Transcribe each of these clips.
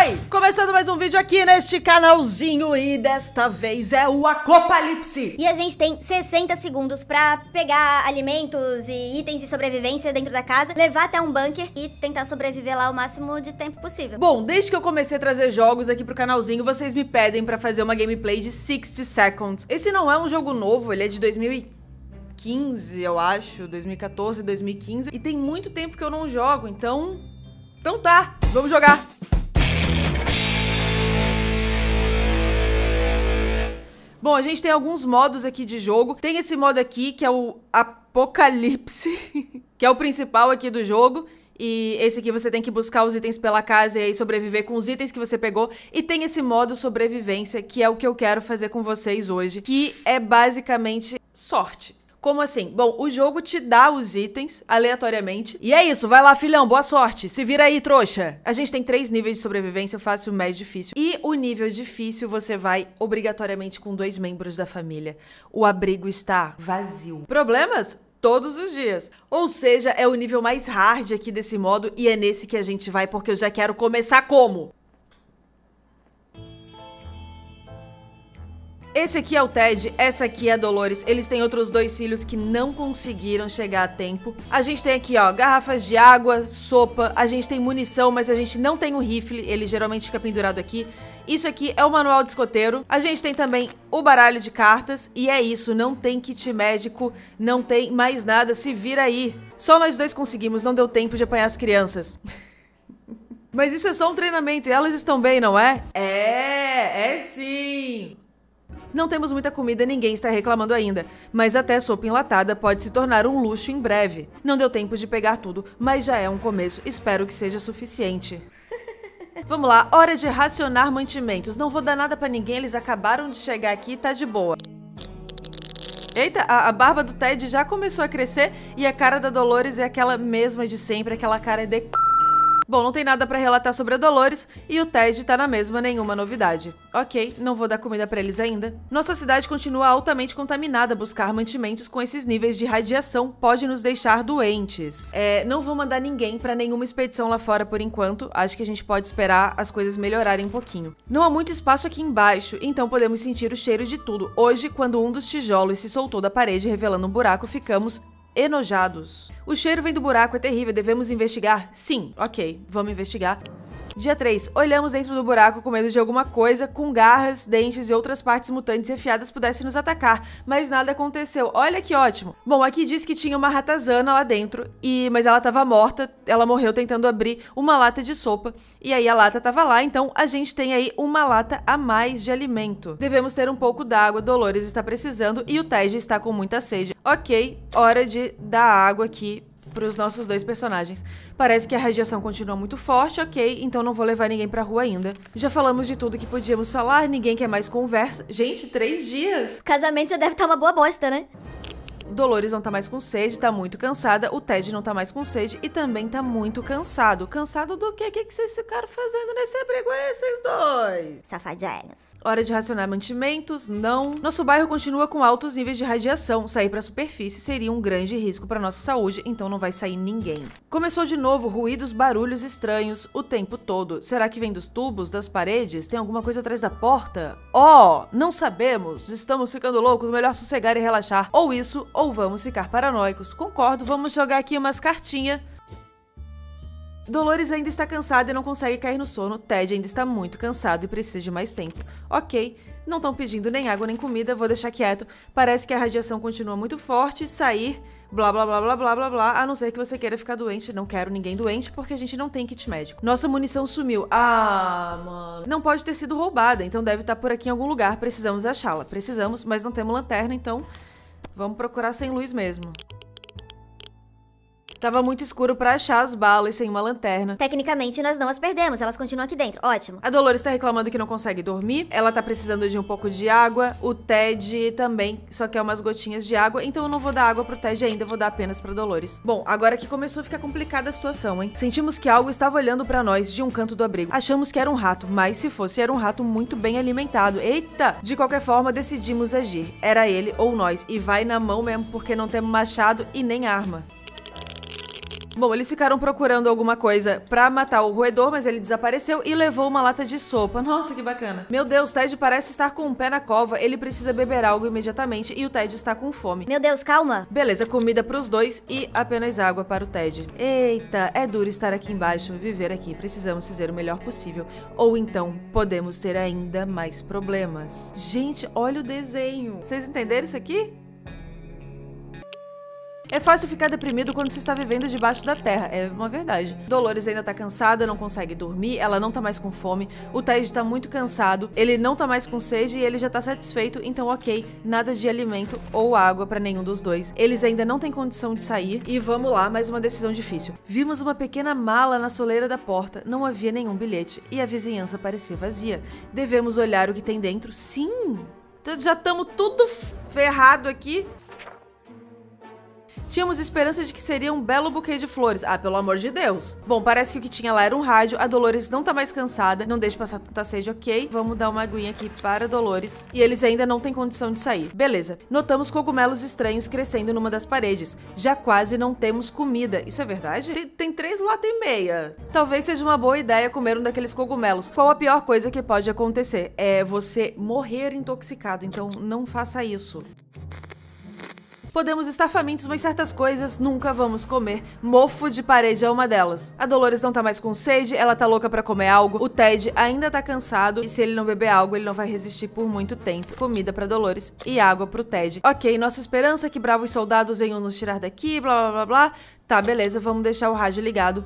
Oi! Começando mais um vídeo aqui neste canalzinho e desta vez é o Acopalipse. E a gente tem 60 segundos pra pegar alimentos e itens de sobrevivência dentro da casa, levar até um bunker e tentar sobreviver lá o máximo de tempo possível. Bom, desde que eu comecei a trazer jogos aqui pro canalzinho, vocês me pedem pra fazer uma gameplay de 60 Seconds. Esse não é um jogo novo, ele é de 2015, eu acho, 2014, 2015, e tem muito tempo que eu não jogo, então tá, vamos jogar. Bom, a gente tem alguns modos aqui de jogo. Tem esse modo aqui, que é o Apocalipse, que é o principal aqui do jogo. E esse aqui você tem que buscar os itens pela casa e aí sobreviver com os itens que você pegou. E tem esse modo sobrevivência, que é o que eu quero fazer com vocês hoje, que é basicamente sorte. Como assim? Bom, o jogo te dá os itens aleatoriamente. E é isso, vai lá, filhão, boa sorte. Se vira aí, trouxa. A gente tem 3 níveis de sobrevivência, fácil, médio, difícil. E o nível difícil você vai obrigatoriamente com 2 membros da família. O abrigo está vazio. Problemas? Todos os dias. Ou seja, é o nível mais hard aqui desse modo e é nesse que a gente vai porque eu já quero começar como? Esse aqui é o Ted, essa aqui é a Dolores. Eles têm outros 2 filhos que não conseguiram chegar a tempo. A gente tem aqui, ó, garrafas de água, sopa. A gente tem munição, mas a gente não tem o rifle. Ele geralmente fica pendurado aqui. Isso aqui é o manual de escoteiro. A gente tem também o baralho de cartas. E é isso, não tem kit médico, não tem mais nada. Se vira aí. Só nós 2 conseguimos, não deu tempo de apanhar as crianças. Mas isso é só um treinamento e elas estão bem, não é? É sim! Não temos muita comida, ninguém está reclamando ainda, mas até sopa enlatada pode se tornar um luxo em breve. Não deu tempo de pegar tudo, mas já é um começo, espero que seja suficiente. Vamos lá, hora de racionar mantimentos. Não vou dar nada pra ninguém, eles acabaram de chegar aqui e tá de boa. Eita, a barba do Ted já começou a crescer e a cara da Dolores é aquela mesma de sempre, aquela cara de... Bom, não tem nada pra relatar sobre a Dolores e o Ted tá na mesma, nenhuma novidade. Ok, não vou dar comida pra eles ainda. Nossa cidade continua altamente contaminada. Buscar mantimentos com esses níveis de radiação pode nos deixar doentes. Não vou mandar ninguém pra nenhuma expedição lá fora por enquanto. Acho que a gente pode esperar as coisas melhorarem um pouquinho. Não há muito espaço aqui embaixo, então podemos sentir o cheiro de tudo. Hoje, quando um dos tijolos se soltou da parede revelando um buraco, ficamos enojados. O cheiro vem do buraco, é terrível, devemos investigar? Sim, ok, vamos investigar. Dia 3. Olhamos dentro do buraco com medo de alguma coisa com garras, dentes e outras partes mutantes e afiadas pudessem nos atacar, mas nada aconteceu. Olha que ótimo. Bom, aqui diz que tinha uma ratazana lá dentro, mas ela tava morta, ela morreu tentando abrir uma lata de sopa, e aí a lata tava lá, então a gente tem aí uma lata a mais de alimento. Devemos ter um pouco d'água, Dolores está precisando e o Ted está com muita sede. Ok, hora de dar água aqui para os nossos 2 personagens. Parece que a radiação continua muito forte, ok, então não vou levar ninguém pra rua ainda. Já falamos de tudo que podíamos falar, ninguém quer mais conversa. Gente, 3 dias! O casamento já deve estar uma boa bosta, né? Dolores não tá mais com sede, tá muito cansada. O Ted não tá mais com sede e também tá muito cansado. Cansado do quê? O que vocês ficaram fazendo nesse abrigo, esses 2? Safadinhos. Hora de racionar mantimentos? Não. Nosso bairro continua com altos níveis de radiação. Sair pra superfície seria um grande risco pra nossa saúde, então não vai sair ninguém. Começou de novo, ruídos, barulhos estranhos o tempo todo. Será que vem dos tubos, das paredes? Tem alguma coisa atrás da porta? Oh, não sabemos. Estamos ficando loucos, melhor sossegar e relaxar. Ou isso, ou vamos ficar paranoicos. Concordo, vamos jogar aqui umas cartinhas. Dolores ainda está cansada e não consegue cair no sono. Ted ainda está muito cansado e precisa de mais tempo. Ok, não estão pedindo nem água nem comida, vou deixar quieto. Parece que a radiação continua muito forte. Sair, blá blá blá blá blá blá blá. A não ser que você queira ficar doente. Não quero ninguém doente porque a gente não tem kit médico. Nossa munição sumiu. Ah, mano. Não pode ter sido roubada, então deve estar por aqui em algum lugar. Precisamos achá-la. Precisamos, mas não temos lanterna, então vamos procurar sem luz mesmo. Tava muito escuro pra achar as balas sem uma lanterna. Tecnicamente, nós não as perdemos, elas continuam aqui dentro. Ótimo. A Dolores tá reclamando que não consegue dormir. Ela tá precisando de um pouco de água. O Ted também só quer umas gotinhas de água. Então eu não vou dar água pro Ted ainda, vou dar apenas pra Dolores. Bom, agora que começou a ficar complicada a situação, hein? Sentimos que algo estava olhando pra nós de um canto do abrigo. Achamos que era um rato, mas se fosse, era um rato muito bem alimentado. Eita! De qualquer forma, decidimos agir. Era ele ou nós. E vai na mão mesmo, porque não temos machado e nem arma. Bom, eles ficaram procurando alguma coisa pra matar o roedor, mas ele desapareceu e levou uma lata de sopa. Nossa, que bacana. Meu Deus, Ted parece estar com um pé na cova. Ele precisa beber algo imediatamente e o Ted está com fome. Meu Deus, calma. Beleza, comida pros dois e apenas água para o Ted. Eita, é duro estar aqui embaixo, viver aqui. Precisamos fazer o melhor possível. Ou então, podemos ter ainda mais problemas. Gente, olha o desenho. Vocês entenderam isso aqui? É fácil ficar deprimido quando se está vivendo debaixo da terra, é uma verdade. Dolores ainda tá cansada, não consegue dormir, ela não tá mais com fome, o Ted tá muito cansado, ele não tá mais com sede e ele já tá satisfeito, então ok, nada de alimento ou água pra nenhum dos dois. Eles ainda não têm condição de sair e vamos lá, mais uma decisão difícil. Vimos uma pequena mala na soleira da porta, não havia nenhum bilhete e a vizinhança parecia vazia. Devemos olhar o que tem dentro? Sim! Já estamos tudo ferrado aqui. Tínhamos esperança de que seria um belo buquê de flores. Ah, pelo amor de Deus. Bom, parece que o que tinha lá era um rádio. A Dolores não tá mais cansada. Não deixe passar tanta sede, ok? Vamos dar uma aguinha aqui para a Dolores. E eles ainda não têm condição de sair. Beleza. Notamos cogumelos estranhos crescendo numa das paredes. Já quase não temos comida. Isso é verdade? Tem 3 latas e meia. Talvez seja uma boa ideia comer um daqueles cogumelos. Qual a pior coisa que pode acontecer? É você morrer intoxicado. Então não faça isso. Podemos estar famintos, mas certas coisas nunca vamos comer. Mofo de parede é uma delas. A Dolores não tá mais com sede, ela tá louca pra comer algo. O Ted ainda tá cansado e se ele não beber algo, ele não vai resistir por muito tempo. Comida pra Dolores e água pro Ted. Ok, nossa esperança é que bravos soldados venham nos tirar daqui, blá blá blá blá. Tá, beleza, vamos deixar o rádio ligado.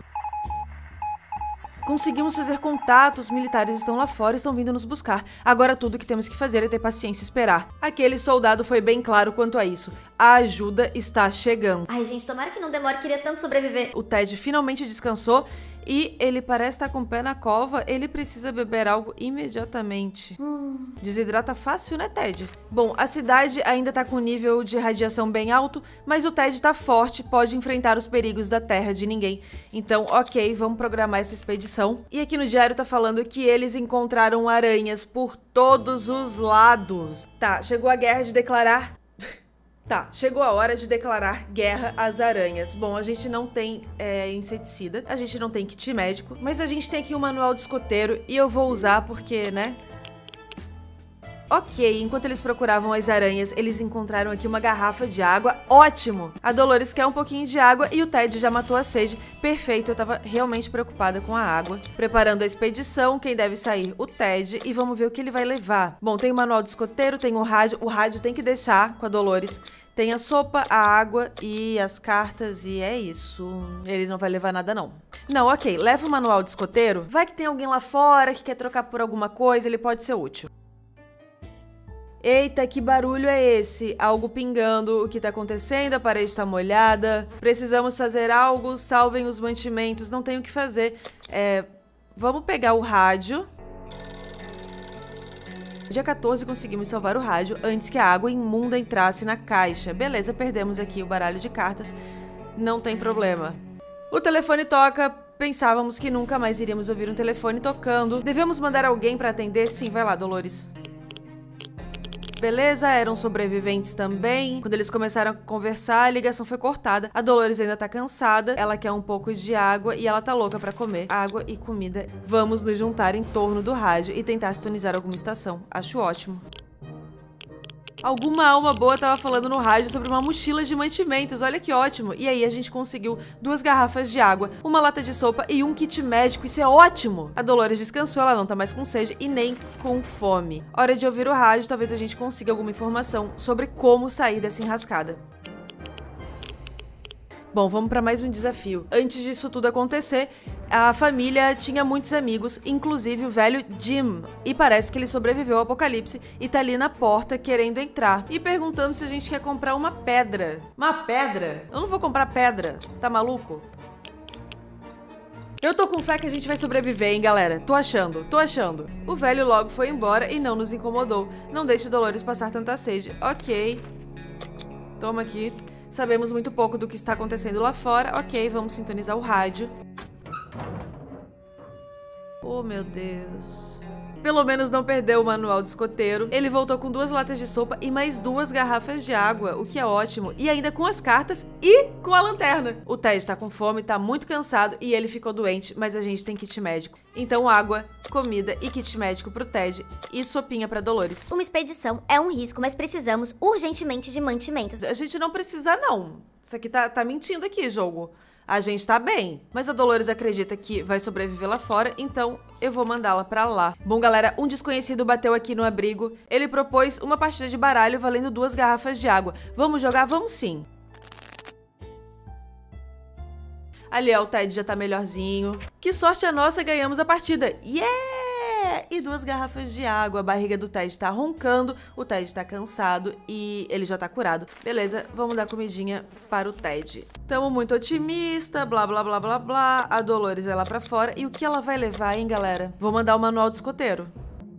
Conseguimos fazer contato, os militares estão lá fora e estão vindo nos buscar. Agora tudo que temos que fazer é ter paciência e esperar. Aquele soldado foi bem claro quanto a isso. A ajuda está chegando. Ai, gente, tomara que não demore, queria tanto sobreviver. O Ted finalmente descansou e ele parece estar com o pé na cova. Ele precisa beber algo imediatamente. Desidrata fácil, né, Ted? Bom, a cidade ainda tá com nível de radiação bem alto, mas o Ted tá forte, pode enfrentar os perigos da terra de ninguém. Então, ok, vamos programar essa expedição. E aqui no diário tá falando que eles encontraram aranhas por todos os lados. Tá, chegou a guerra de declarar... Tá, chegou a hora de declarar guerra às aranhas. Bom, a gente não tem inseticida, a gente não tem kit médico, mas a gente tem aqui um manual de escoteiro e eu vou usar porque, né? Ok, enquanto eles procuravam as aranhas, eles encontraram aqui uma garrafa de água. Ótimo! A Dolores quer um pouquinho de água e o Ted já matou a sede. Perfeito, eu tava realmente preocupada com a água. Preparando a expedição, quem deve sair? O Ted. E vamos ver o que ele vai levar. Bom, tem o manual de escoteiro, tem o rádio tem que deixar com a Dolores. Tem a sopa, a água e as cartas e é isso. Ele não vai levar nada não. Não, ok, leva o manual de escoteiro. Vai que tem alguém lá fora que quer trocar por alguma coisa, ele pode ser útil. Eita, que barulho é esse? Algo pingando. O que tá acontecendo? A parede tá molhada. Precisamos fazer algo. Salvem os mantimentos. Não tem o que fazer. Vamos pegar o rádio. Dia 14 conseguimos salvar o rádio antes que a água imunda entrasse na caixa. Beleza, perdemos aqui o baralho de cartas. Não tem problema. O telefone toca. Pensávamos que nunca mais iríamos ouvir um telefone tocando. Devemos mandar alguém pra atender? Sim, vai lá, Dolores. Beleza, eram sobreviventes também. Quando eles começaram a conversar, a ligação foi cortada. A Dolores ainda tá cansada, ela quer um pouco de água e ela tá louca pra comer água e comida. Vamos nos juntar em torno do rádio e tentar sintonizar alguma estação. Acho ótimo. Alguma alma boa tava falando no rádio sobre uma mochila de mantimentos, olha que ótimo. E aí a gente conseguiu 2 garrafas de água, uma lata de sopa e um kit médico, isso é ótimo! A Dolores descansou, ela não tá mais com sede e nem com fome. Hora de ouvir o rádio, talvez a gente consiga alguma informação sobre como sair dessa enrascada. Bom, vamos para mais um desafio. Antes disso tudo acontecer, a família tinha muitos amigos, inclusive o velho Jim. E parece que ele sobreviveu ao apocalipse e tá ali na porta querendo entrar. E perguntando se a gente quer comprar uma pedra. Uma pedra? Eu não vou comprar pedra. Tá maluco? Eu tô com fé que a gente vai sobreviver, hein, galera? Tô achando, tô achando. O velho logo foi embora e não nos incomodou. Não deixe Dolores passar tanta sede. Ok. Toma aqui. Sabemos muito pouco do que está acontecendo lá fora. Ok, vamos sintonizar o rádio. Oh, meu Deus. Pelo menos não perdeu o manual de escoteiro. Ele voltou com 2 latas de sopa e mais 2 garrafas de água, o que é ótimo. E ainda com as cartas e com a lanterna. O Ted tá com fome, tá muito cansado e ele ficou doente, mas a gente tem kit médico. Então água, comida e kit médico pro Ted e sopinha pra Dolores. Uma expedição é um risco, mas precisamos urgentemente de mantimentos. A gente não precisa, não. Isso aqui tá mentindo aqui, jogo. A gente tá bem, mas a Dolores acredita que vai sobreviver lá fora, então eu vou mandá-la pra lá. Bom, galera, um desconhecido bateu aqui no abrigo. Ele propôs uma partida de baralho valendo 2 garrafas de água. Vamos jogar? Vamos sim. Ali, ó, o Ted já tá melhorzinho. Que sorte a nossa, ganhamos a partida. Yeah! E 2 garrafas de água. A barriga do Ted tá roncando, o Ted tá cansado e ele já tá curado. Beleza, vamos dar comidinha para o Ted. Tamo muito otimista, blá, blá, blá, blá, blá. A Dolores vai lá pra fora. E o que ela vai levar, hein, galera? Vou mandar o manual do escoteiro.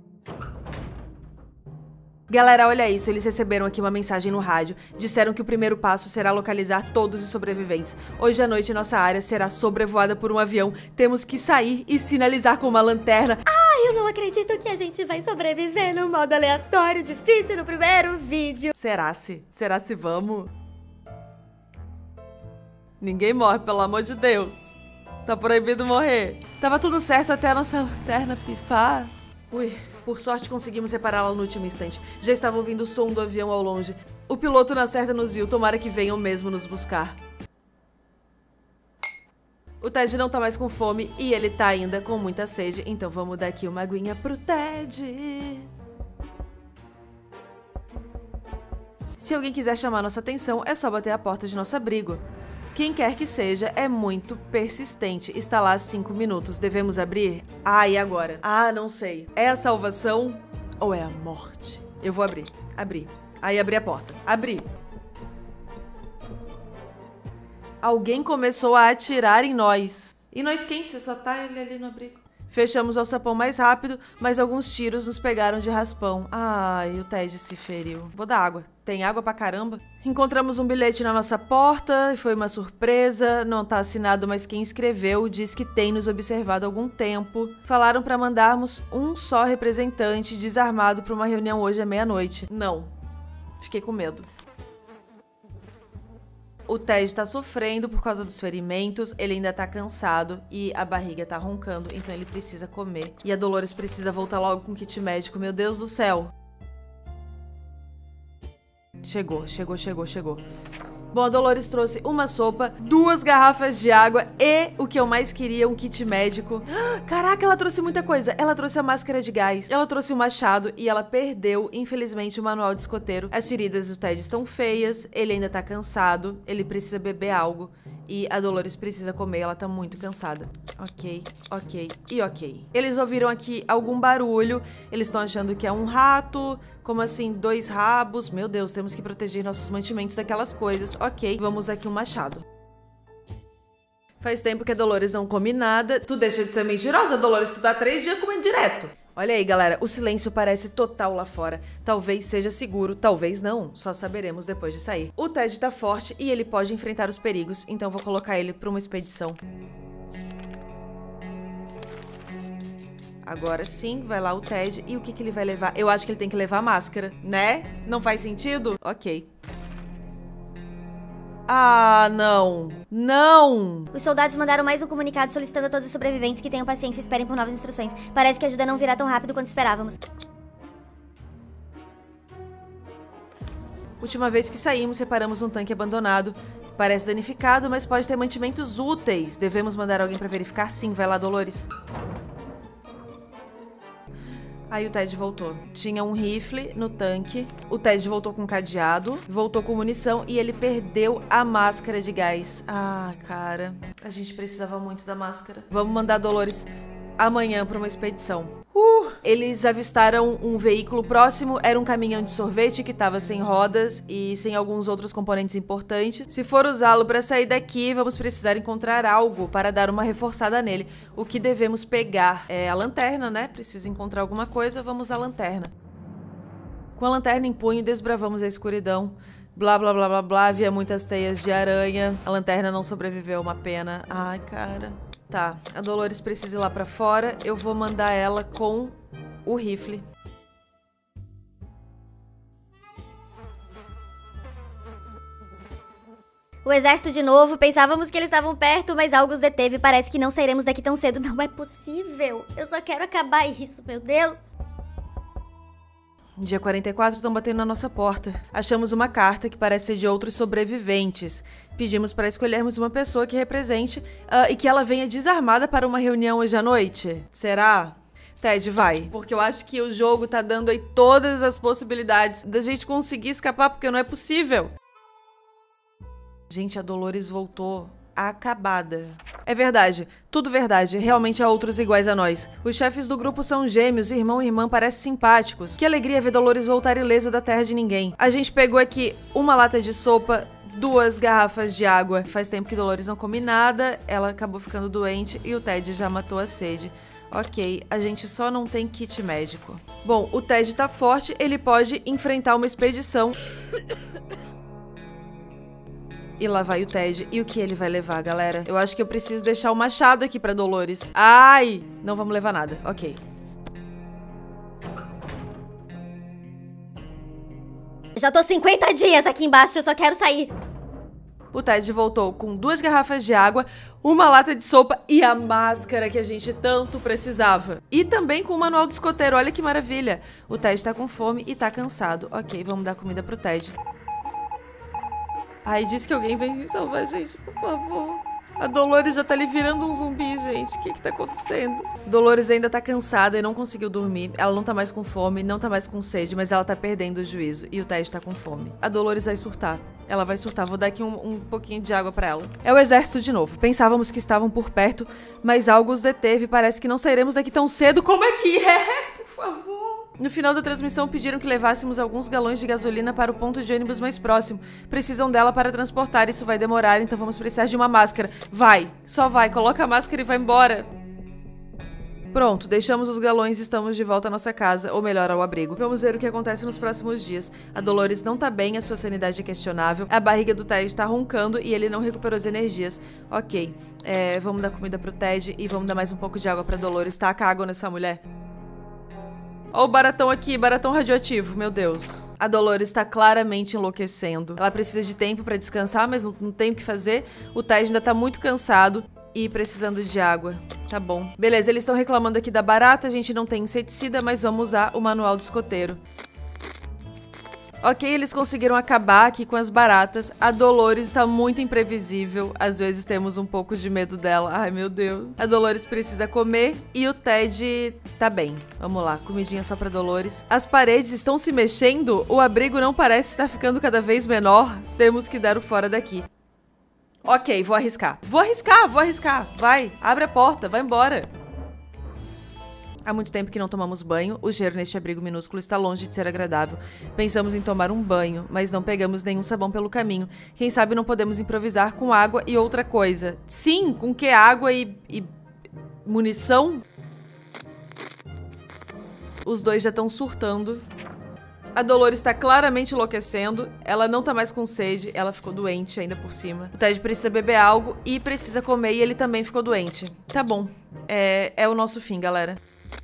Galera, olha isso, eles receberam aqui uma mensagem no rádio. Disseram que o primeiro passo será localizar todos os sobreviventes. Hoje à noite nossa área será sobrevoada por um avião. Temos que sair e sinalizar com uma lanterna. Eu não acredito que a gente vai sobreviver no modo aleatório, difícil no primeiro vídeo. Será se vamos? Ninguém morre, pelo amor de Deus. Tá proibido morrer. Tava tudo certo até a nossa lanterna pifar. Ui, por sorte conseguimos repará-la no último instante. Já estava ouvindo o som do avião ao longe. O piloto na certa nos viu, tomara que venham mesmo nos buscar. O Ted não tá mais com fome e ele tá ainda com muita sede, então vamos dar aqui uma aguinha pro Ted. Se alguém quiser chamar nossa atenção, é só bater a porta de nosso abrigo. Quem quer que seja é muito persistente. Está lá há 5 minutos. Devemos abrir? Ah, e agora? Ah, não sei. É a salvação ou é a morte? Eu vou abrir. Abri. Aí abri a porta. Abri. Alguém começou a atirar em nós. E nós quem? Você só tá ele ali no abrigo. Fechamos o alçapão mais rápido, mas alguns tiros nos pegaram de raspão. Ai, o Ted se feriu. Vou dar água. Tem água pra caramba. Encontramos um bilhete na nossa porta, foi uma surpresa. Não tá assinado, mas quem escreveu diz que tem nos observado há algum tempo. Falaram pra mandarmos um só representante desarmado pra uma reunião hoje à meia-noite. Não. Fiquei com medo. O Ted tá sofrendo por causa dos ferimentos, ele ainda tá cansado e a barriga tá roncando, então ele precisa comer. E a Dolores precisa voltar logo com o kit médico, meu Deus do céu. Chegou. Bom, a Dolores trouxe uma sopa, 2 garrafas de água e, o que eu mais queria, um kit médico. Caraca, ela trouxe muita coisa. Ela trouxe a máscara de gás, ela trouxe o machado e ela perdeu, infelizmente, o manual de escoteiro. As feridas do Ted estão feias, ele ainda tá cansado, ele precisa beber algo e a Dolores precisa comer, ela tá muito cansada. Ok. Eles ouviram aqui algum barulho, eles estão achando que é um rato, como assim, 2 rabos. Meu Deus, temos que proteger nossos mantimentos daquelas coisas. Ok, vamos aqui um machado. Faz tempo que a Dolores não come nada. Tu deixa de ser mentirosa, Dolores, tu tá 3 dias comendo direto. Olha aí, galera, o silêncio parece total lá fora. Talvez seja seguro, talvez não. Só saberemos depois de sair. O Ted tá forte e ele pode enfrentar os perigos, então vou colocar ele pra uma expedição. Agora sim, vai lá o Ted. E o que ele vai levar? Eu acho que ele tem que levar a máscara, né? Não faz sentido? Ok. Ah, não. Não! Os soldados mandaram mais um comunicado solicitando a todos os sobreviventes que tenham paciência e esperem por novas instruções. Parece que a ajuda não virá tão rápido quanto esperávamos. Última vez que saímos, separamos um tanque abandonado. Parece danificado, mas pode ter mantimentos úteis. Devemos mandar alguém pra verificar? Sim, vai lá, Dolores. Aí o Ted voltou. Tinha um rifle no tanque. O Ted voltou com cadeado, voltou com munição e ele perdeu a máscara de gás. Ah, cara. A gente precisava muito da máscara. Vamos mandar a Dolores amanhã para uma expedição. Eles avistaram um veículo próximo, era um caminhão de sorvete que estava sem rodas e sem alguns outros componentes importantes. Se for usá-lo para sair daqui, vamos precisar encontrar algo para dar uma reforçada nele. O que devemos pegar é a lanterna, né? Precisa encontrar alguma coisa, vamos à lanterna. Com a lanterna em punho, desbravamos a escuridão. Blá, blá, blá, blá, blá, havia muitas teias de aranha. A lanterna não sobreviveu, uma pena. Ai, cara. Tá, a Dolores precisa ir lá pra fora. Eu vou mandar ela com o rifle. O exército de novo, pensávamos que eles estavam perto, mas algo os deteve. Parece que não sairemos daqui tão cedo. Não é possível. Eu só quero acabar isso, meu Deus. Dia 44 estão batendo na nossa porta. Achamos uma carta que parece ser de outros sobreviventes. Pedimos para escolhermos uma pessoa que represente e que ela venha desarmada para uma reunião hoje à noite. Será? Ted, vai. Porque eu acho que o jogo tá dando aí todas as possibilidades da gente conseguir escapar, porque não é possível. Gente, a Dolores voltou acabada. É verdade, tudo verdade, realmente há outros iguais a nós. Os chefes do grupo são gêmeos, irmão e irmã parecem simpáticos. Que alegria ver Dolores voltar ilesa da terra de ninguém. A gente pegou aqui uma lata de sopa, 2 garrafas de água. Faz tempo que Dolores não come nada, ela acabou ficando doente e o Ted já matou a sede. Ok, a gente só não tem kit médico. Bom, o Ted tá forte, ele pode enfrentar uma expedição. E lá vai o Ted. E o que ele vai levar, galera? Eu acho que eu preciso deixar o machado aqui pra Dolores. Ai! Não vamos levar nada. Ok. Já tô 50 dias aqui embaixo, eu só quero sair. O Ted voltou com 2 garrafas de água, uma lata de sopa e a máscara que a gente tanto precisava. E também com o manual do escoteiro. Olha que maravilha. O Ted tá com fome e tá cansado. Ok, vamos dar comida pro Ted. Ai, diz que alguém vem salvar a gente, por favor. A Dolores já tá ali virando um zumbi, gente. O que tá acontecendo? Dolores ainda tá cansada e não conseguiu dormir. Ela não tá mais com fome, não tá mais com sede, mas ela tá perdendo o juízo. E o Ted tá com fome. A Dolores vai surtar. Ela vai surtar. Vou dar aqui um pouquinho de água pra ela. É o exército de novo. Pensávamos que estavam por perto, mas algo os deteve. Parece que não sairemos daqui tão cedo. Como é que é? Por favor. No final da transmissão, pediram que levássemos alguns galões de gasolina para o ponto de ônibus mais próximo. Precisam dela para transportar, isso vai demorar, então vamos precisar de uma máscara. Vai, só vai, coloca a máscara e vai embora. Pronto, deixamos os galões e estamos de volta à nossa casa, ou melhor, ao abrigo. Vamos ver o que acontece nos próximos dias. A Dolores não tá bem, a sua sanidade é questionável, a barriga do Ted tá roncando e ele não recuperou as energias. Ok, vamos dar comida pro Ted e vamos dar mais um pouco de água pra Dolores. Taca água nessa mulher. Ó o baratão aqui, baratão radioativo, meu Deus. A Dolores tá claramente enlouquecendo. Ela precisa de tempo pra descansar, mas não tem o que fazer. O Ted ainda tá muito cansado e precisando de água. Tá bom. Beleza, eles estão reclamando aqui da barata, a gente não tem inseticida, mas vamos usar o manual do escoteiro. Ok, eles conseguiram acabar aqui com as baratas. A Dolores está muito imprevisível. Às vezes temos um pouco de medo dela. Ai, meu Deus. A Dolores precisa comer e o Ted tá bem. Vamos lá, comidinha só pra Dolores. As paredes estão se mexendo. O abrigo não parece estar ficando cada vez menor. Temos que dar o fora daqui. Ok, vou arriscar. Vou arriscar. Vai, abre a porta, vai embora. Há muito tempo que não tomamos banho, o cheiro neste abrigo minúsculo está longe de ser agradável. Pensamos em tomar um banho, mas não pegamos nenhum sabão pelo caminho. Quem sabe não podemos improvisar com água e outra coisa. Sim, com que água e munição? Os dois já estão surtando. A Dolores está claramente enlouquecendo, ela não tá mais com sede, ela ficou doente ainda por cima. O Ted precisa beber algo e precisa comer e ele também ficou doente. Tá bom, é o nosso fim, galera.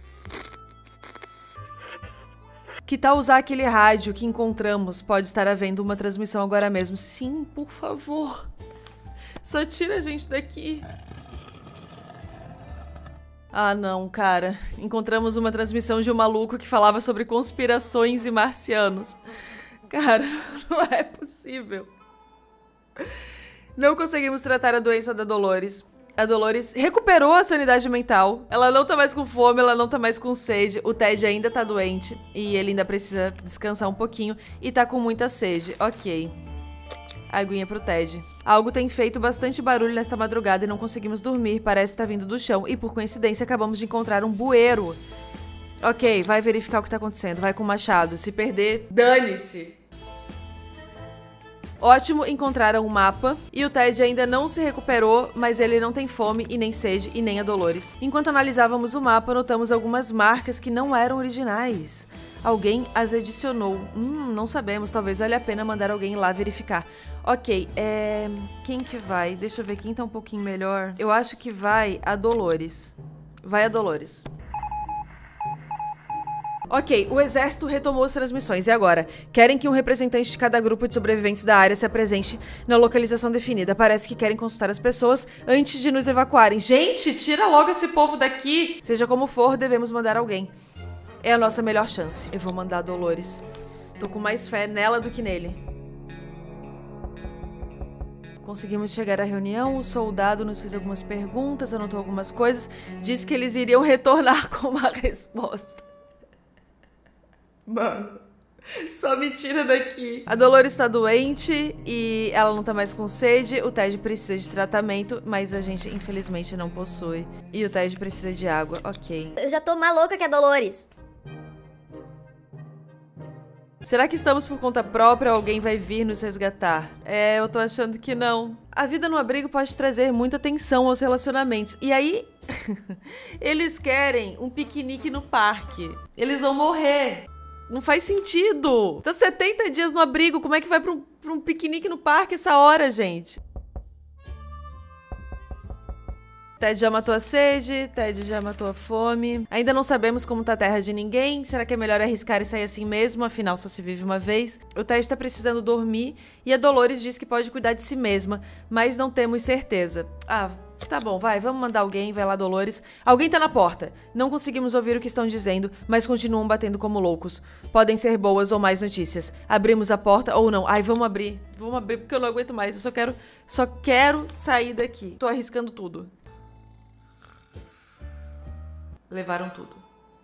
Que tal usar aquele rádio que encontramos? Pode estar havendo uma transmissão agora mesmo. Sim, por favor. Só tira a gente daqui. Ah, não, cara. Encontramos uma transmissão de um maluco que falava sobre conspirações e marcianos. Cara, não é possível. Não conseguimos tratar a doença da Dolores. A Dolores recuperou a sanidade mental. Ela não tá mais com fome, ela não tá mais com sede. O Ted ainda tá doente e ele ainda precisa descansar um pouquinho e tá com muita sede. Ok. Aguinha pro Ted. Algo tem feito bastante barulho nesta madrugada e não conseguimos dormir. Parece estar vindo do chão e, por coincidência, acabamos de encontrar um bueiro. Ok, vai verificar o que tá acontecendo. Vai com o machado. Se perder, dane-se. Ótimo, encontraram um mapa e o Ted ainda não se recuperou, mas ele não tem fome e nem sede e nem a Dolores. Enquanto analisávamos o mapa, notamos algumas marcas que não eram originais. Alguém as adicionou. Não sabemos. Talvez valha a pena mandar alguém lá verificar. Ok, quem que vai? Deixa eu ver quem tá um pouquinho melhor. Eu acho que vai a Dolores. Vai a Dolores. Ok, o exército retomou as transmissões. E agora? Querem que um representante de cada grupo de sobreviventes da área se apresente na localização definida. Parece que querem consultar as pessoas antes de nos evacuarem. Gente, tira logo esse povo daqui! Seja como for, devemos mandar alguém. É a nossa melhor chance. Eu vou mandar a Dolores. Tô com mais fé nela do que nele. Conseguimos chegar à reunião, o soldado nos fez algumas perguntas, anotou algumas coisas, disse que eles iriam retornar com uma resposta. Mano, só me tira daqui. A Dolores está doente e ela não tá mais com sede. O Ted precisa de tratamento, mas a gente infelizmente não possui. E o Ted precisa de água, ok. Eu já tô maluca que é Dolores. Será que estamos por conta própria ou alguém vai vir nos resgatar? Eu tô achando que não. A vida no abrigo pode trazer muita tensão aos relacionamentos. E aí, eles querem um piquenique no parque. Eles vão morrer. Não faz sentido. Tá 70 dias no abrigo, como é que vai pra um piquenique no parque essa hora, gente? Ted já matou a sede, Ted já matou a fome. Ainda não sabemos como tá a terra de ninguém. Será que é melhor arriscar e sair assim mesmo? Afinal, só se vive uma vez. O Ted tá precisando dormir e a Dolores diz que pode cuidar de si mesma, mas não temos certeza. Tá bom, vamos mandar alguém, vai lá, Dolores. Alguém tá na porta. Não conseguimos ouvir o que estão dizendo, mas continuam batendo como loucos. Podem ser boas ou mais notícias. Abrimos a porta ou não. Vamos abrir. Vamos abrir porque eu não aguento mais. Eu só quero sair daqui. Tô arriscando tudo. Levaram tudo.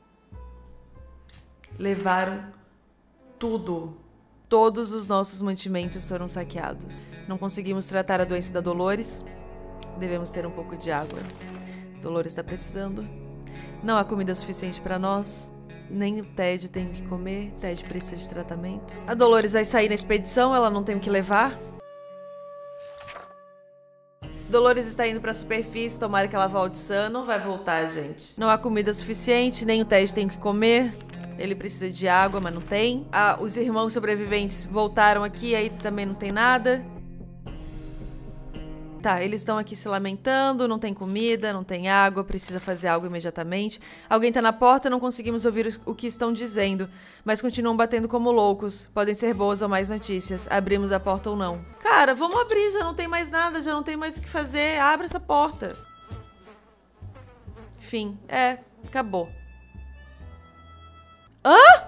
Levaram tudo. Todos os nossos mantimentos foram saqueados. Não conseguimos tratar a doença da Dolores. Devemos ter um pouco de água. Dolores está precisando. Não há comida suficiente para nós. Nem o Ted tem o que comer. Ted precisa de tratamento. A Dolores vai sair na expedição. Ela não tem o que levar. Dolores está indo para a superfície, tomara que ela volte sã. Não vai voltar, gente. Não há comida suficiente, nem o Ted tem o que comer. Ele precisa de água, mas não tem. Os irmãos sobreviventes voltaram aqui, aí também não tem nada. Tá, eles estão aqui se lamentando, não tem comida, não tem água, precisa fazer algo imediatamente. Alguém tá na porta, não conseguimos ouvir o que estão dizendo, mas continuam batendo como loucos. Podem ser boas ou mais notícias. Abrimos a porta ou não. Cara, vamos abrir, já não tem mais nada, já não tem mais o que fazer. Abre essa porta. Fim. Acabou. Hã?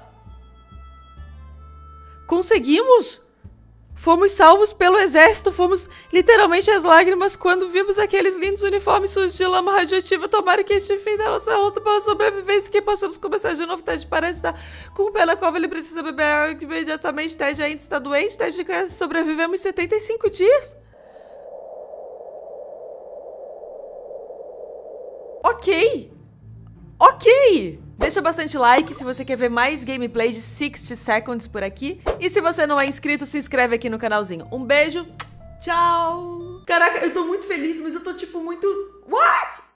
Conseguimos? Fomos salvos pelo exército, fomos literalmente às lágrimas quando vimos aqueles lindos uniformes sujos de lama radioativa. Tomara que este fim da nossa luta pela sobrevivência, que possamos começar de novo. Ted parece estar com o pé na cova, ele precisa beber água imediatamente. Ted ainda está doente, Ted sobrevivemos 75 dias. Ok. Deixa bastante like se você quer ver mais gameplay de 60 Seconds por aqui. E se você não é inscrito, se inscreve aqui no canalzinho. Um beijo, tchau! Caraca, eu tô muito feliz, mas eu tô tipo muito... What?